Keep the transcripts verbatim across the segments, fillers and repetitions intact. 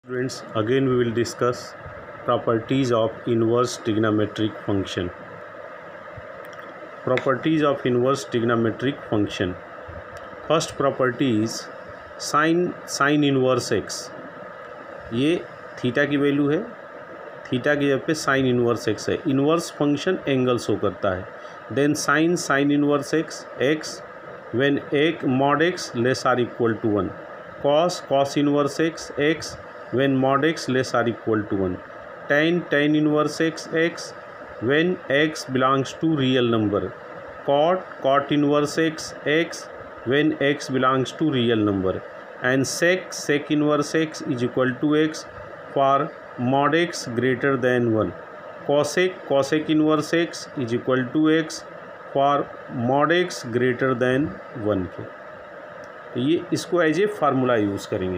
Students, again we will discuss properties of inverse trigonometric function. Properties of inverse trigonometric function. First property is sin sin inverse x. ये theta की value है, theta की जगह पे sine inverse x है. Inverse function angle show करता है. Then sine sine inverse x x when एक mod x less or equal to one. Cos cos inverse x x when mod x less or equal to one. Tan tan inverse x x when x belongs to real number. Cot cot inverse x x when x belongs to real number. And sec sec inverse x is equal to x for mod x greater than one. Cosec cosec inverse x is equal to x for mod x greater than one के. ये इसको as a formula use करेंगे.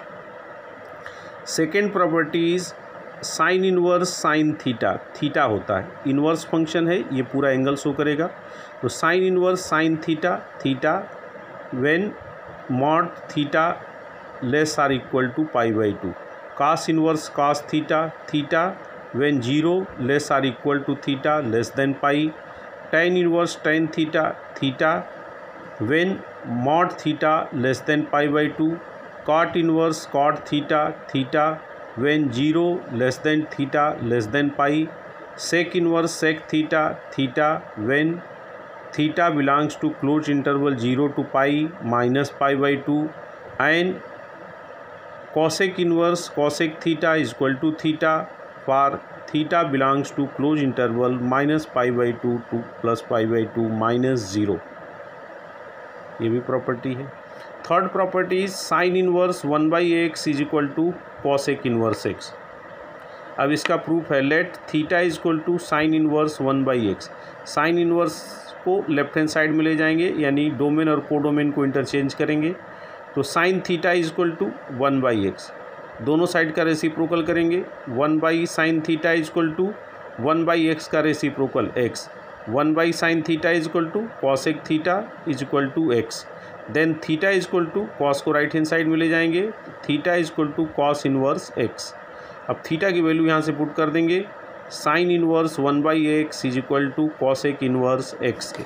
Second property is sine inverse sine theta. Theta होता है inverse function है, ये पूरा angle show करेगा. तो sine inverse sine theta theta when mod theta less or equal to pi by two. Cos inverse cos theta theta when zero less or equal to theta less than pi. Tan inverse tan theta theta when mod theta less than pi by two. Cot inverse cot theta theta when zero less than theta less than pi. Sec inverse sec theta theta when theta belongs to closed interval zero to pi minus pi by two. And cosec inverse cosec theta is equal to theta for theta belongs to closed interval minus pi by two to plus pi by two minus zero. ये भी property है. Third property is sine inverse one by x is equal to cosec inverse x. अब इसका proof है let theta is equal to sine inverse one by x. Sine inverse को left hand side में ले जाएंगे, यानी domain और codomain को इंटरचेंज करेंगे. तो sine theta is equal to one by x. दोनों साइड का रेसिप्रोकल करेंगे. One by sine theta is equal to one by x का reciprocal x. One by sine theta is equal to cosec theta is equal to x. Then theta is equal to cos को right hand side में ले जाएंगे. Theta is equal to cos inverse x. अब theta की value यहाँ से put कर देंगे. Sine inverse one by x is equal to cosec inverse x के.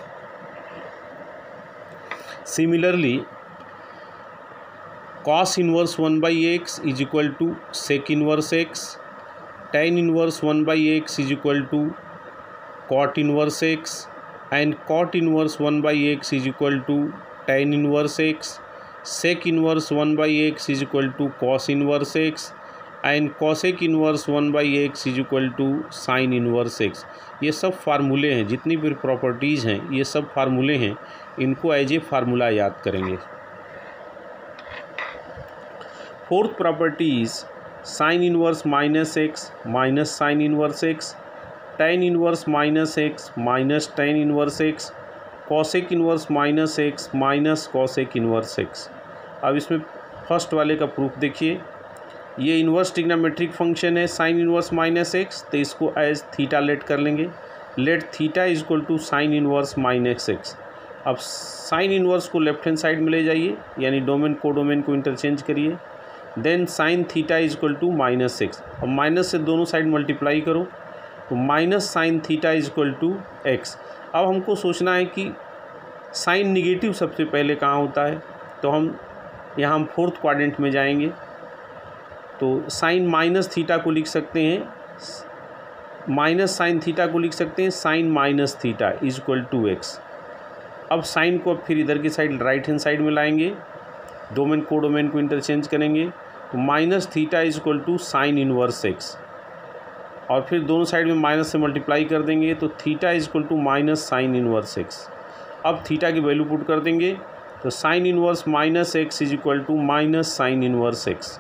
Similarly cos inverse one by x is equal to sec inverse x. Tan inverse one by x is equal to cot inverse x. And cot inverse one by x is equal to tan inverse x. sec inverse one by x is equal to cos inverse x and cosec inverse one by x is equal to sin inverse x. ये सब फार्मूले हैं, जितनी भी properties हैं ये सब फार्मूले हैं. इनको एज ए फार्मूला याद करेंगे. Fourth property is sine inverse minus x minus sine inverse x. tan inverse minus x minus tan inverse x. Cosec inverse minus x minus cosec inverse x. अब इसमें फर्स्ट वाले का proof देखिए. ये inverse trigonometric function है sine inverse minus x, तो इसको as theta let कर लेंगे. Let theta is equal to sine inverse minus x. अब साइन इनवर्स को लेफ्ट हैंड साइड में ले जाइए, यानी डोमेन को डोमेन को इंटरचेंज करिए. Then sine theta is equal to minus x. अब माइनस से दोनों साइड मल्टीप्लाई करो तो minus sine theta is equal to x. अब हमको सोचना है कि साइन निगेटिव सबसे पहले कहाँ होता है, तो हम यहाँ हम फोर्थ क्वाड्रेंट में जाएंगे. तो साइन माइनस थीटा को लिख सकते हैं, माइनस साइन थीटा को लिख सकते हैं sine minus theta is equal to x. अब साइन को अब फिर इधर की साइड राइट हैंड साइड में लाएंगे, डोमेन को डोमेन को इंटरचेंज करेंगे. तो minus theta is equal to sine inverse x, और फिर दोनों साइड में माइनस से मल्टीप्लाई कर देंगे. तो theta is equal to minus sine inverse x. अब थीटा की वैल्यू पुट कर देंगे. तो sine inverse minus x is equal to minus sine inverse x.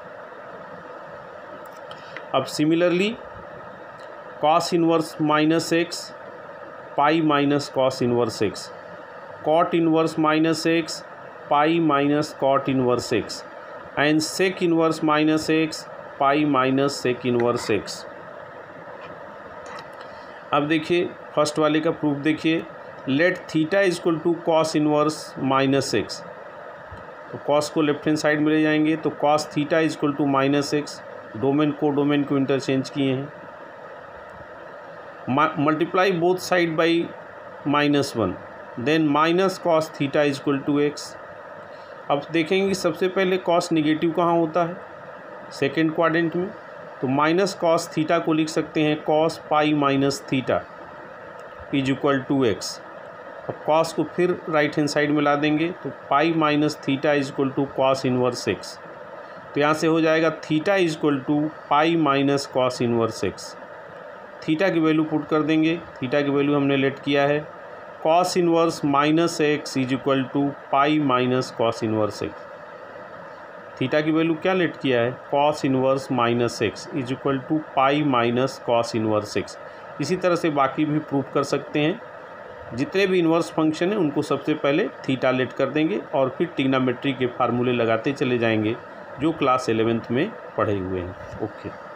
अब similarly cos inverse minus x pi minus cos inverse x. Cot inverse minus x pi minus cot inverse x. And sec inverse minus x pi minus sec inverse x. अब देखिए first वाले का proof देखिए. Let theta is equal to cos inverse minus x. तो cos को left hand side में ले जाएंगे तो cos theta is equal to minus x, domain को डोमेन को इंटरचेंज किए हैं, multiply both side by minus one, then minus cos theta is equal to x. अब देखेंगे सबसे पहले कॉस निगेटिव कहाँ होता है, सेकेंड क्वाड्रेंट में, तो माइनस कॉस थीटा को लिख सकते हैं cos pi minus theta is equal to x. अब कॉस को फिर राइट हैंड साइड में ला देंगे तो pi minus theta is equal to cos inverse x, तो यहाँ से हो जाएगा theta is equal to pi minus cos inverse x. Theta की वैल्यू पुट कर देंगे, थीटा की वैल्यू हमने लेट किया है cos inverse minus x is equal to pi minus cos inverse x. Theta की वैल्यू क्या लेट किया है, cos inverse minus x is equal to pi minus cos inverse x. इसी तरह से बाकी भी प्रूफ कर सकते हैं, जितने भी इन्वर्स फंक्शन हैं उनको सबसे पहले थीटा लेट कर देंगे और फिर ट्रिग्नोमेट्री के फार्मूले लगाते चले जाएंगे जो क्लास एलेवेंथ में पढ़े हुए हैं। ओके।